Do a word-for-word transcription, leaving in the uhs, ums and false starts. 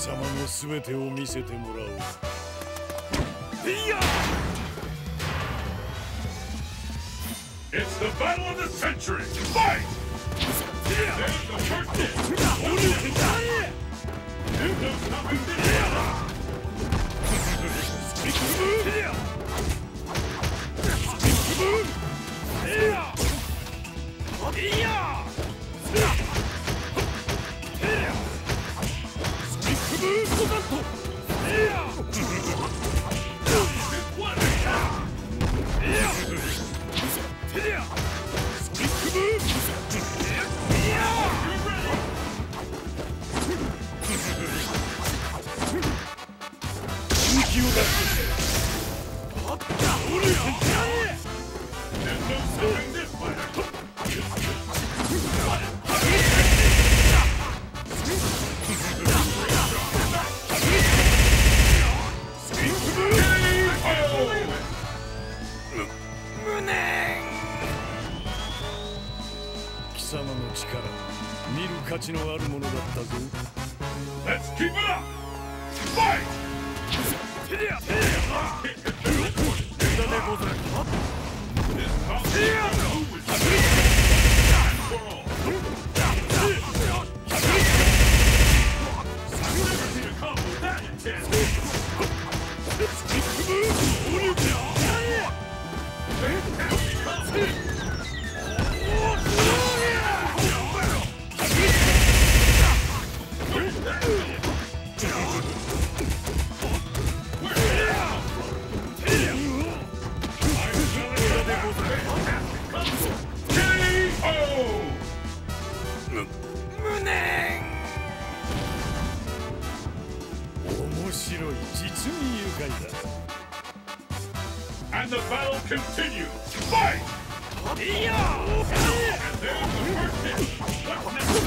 様のすべてを見せてもらおう。いや It's the battle of the century! Fight! There's the first hit! There's nothing to do! 貴様の力、見る価値のあるものだったぞ。 Let's keep it up! Fight! 面白い、実に愉快だ。 And the battle continues! Fight! And there's the first hit! What's next?